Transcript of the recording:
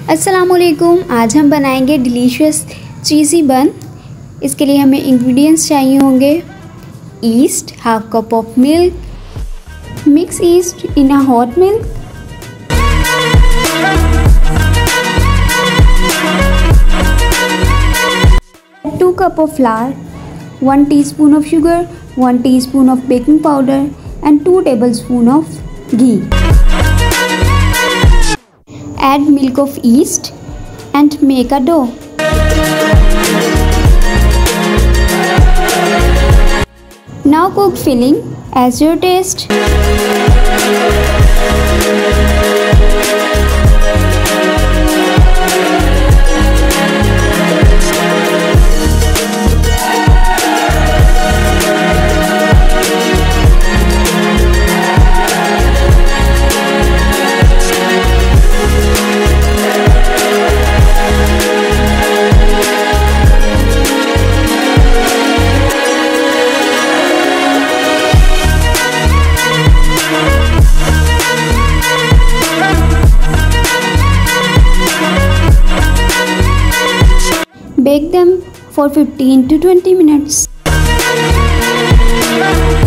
अस्सलामुअलैकुम। आज हम बनाएंगे डिलीशियस चीज़ी बन। इसके लिए हमें इंग्रेडिएंट्स चाहिए होंगे yeast, half cup of milk, mix yeast in a hot milk, two cup of flour, 1 teaspoon of sugar, 1 teaspoon of baking powder and 2 tablespoons of ghee. Add milk of yeast and make a dough. Now cook filling as your taste. Bake them for 15 to 20 minutes.